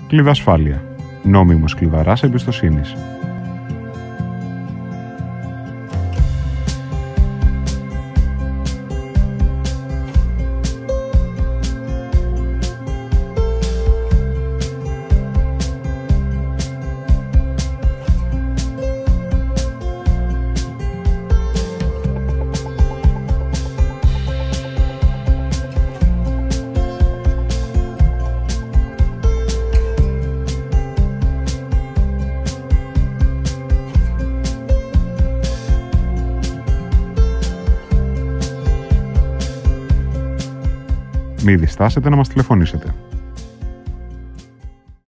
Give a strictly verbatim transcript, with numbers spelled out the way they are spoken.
Κλειδασφάλεια. Νόμιμος κλειδαράς εμπιστοσύνης. Μη διστάσετε να μας τηλεφωνήσετε.